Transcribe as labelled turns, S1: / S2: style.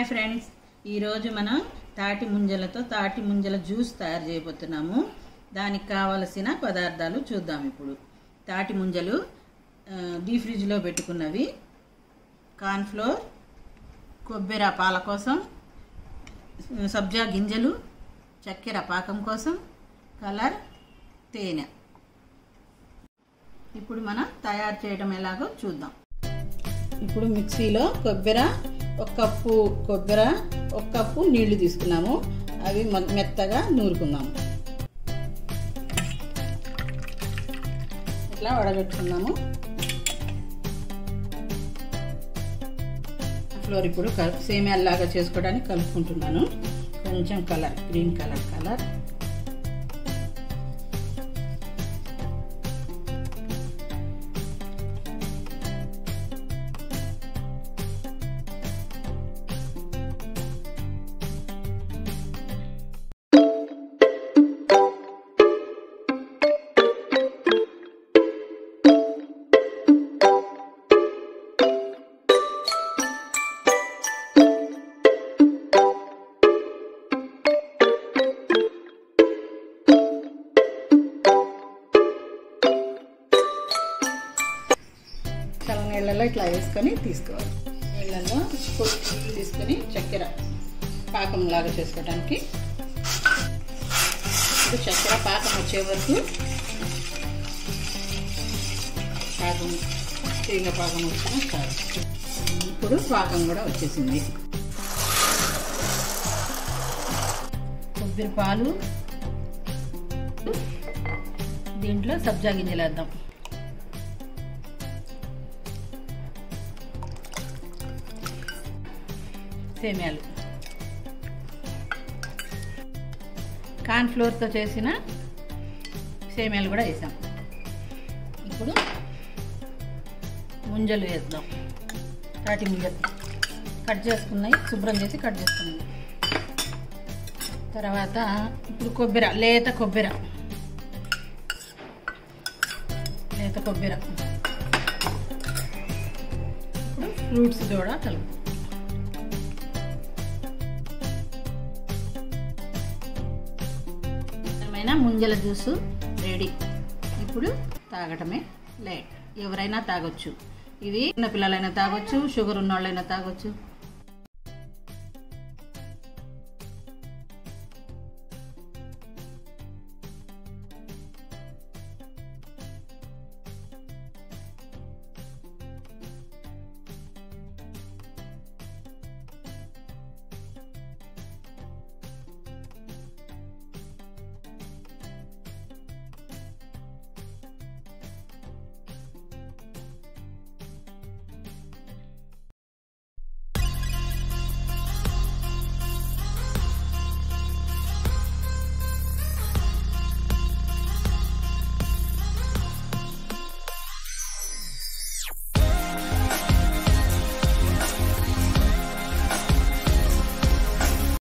S1: Friends, ఈరోజు మనం తాటి ముంజలతో తాటి ముంజల జ్యూస్ తయారు చేయబోతున్నాము. దానికి కావలసిన పదార్థాలు చూద్దాం. ఇప్పుడు తాటి ముంజలు డీప్ ఫ్రిడ్జ్లో పెట్టుకున్నవి, కార్న్ఫ్లోర్, కొబ్బరి పాల కోసం, సబ్జా గింజలు, చక్కెర పాకం కోసం, కలర్, తేనె. ఇప్పుడు మనం తయారు చేయడం ఎలాగో చూద్దాం. ఇప్పుడు మిక్సీలో ఒక కప్పు నీళ్లు తీసుకున్నాము. అవి మెత్తగా నూరుకున్నాము. ఇట్లా వడగట్టుకున్నాము. ఫ్లోర్ ఇప్పుడు సేమియాలాగా చేసుకోవడానికి కలుపుకుంటున్నాను. కొంచెం కలర్, గ్రీన్ కలర్, నీళ్ళలో ఇట్లా వేసుకొని తీసుకోవాలి. నీళ్ళలో తీసుకొని చక్కెర పాకం లాగా చేసుకోవడానికి, ఇప్పుడు చక్కెర పాకం వచ్చే వరకు తీగ పాకం వచ్చినా చాలు. ఇప్పుడు పాకం కూడా వచ్చేసింది. కొబ్బరి పాలు, దీంట్లో సబ్జా గింజలు వేద్దాం. సేమియాలు, కార్న్ఫ్లోర్తో చేసిన సేమియాలు కూడా వేసాం. ఇప్పుడు ముంజలు వేద్దాం. తాటి ముంజలు కట్ చేసుకున్నాయి, శుభ్రం చేసి కట్ చేసుకున్నాయి. తర్వాత ఇప్పుడు లేత కొబ్బరి, ఇప్పుడు ఫ్రూట్స్ కూడా కలుపు. ముంజల జ్యూసు రెడీ. ఇప్పుడు తాగటమే లేట్. ఎవరైనా తాగొచ్చు. ఇది చిన్న పిల్లలైనా తాగొచ్చు, షుగర్ ఉన్న వాళ్ళైనా తాగొచ్చు.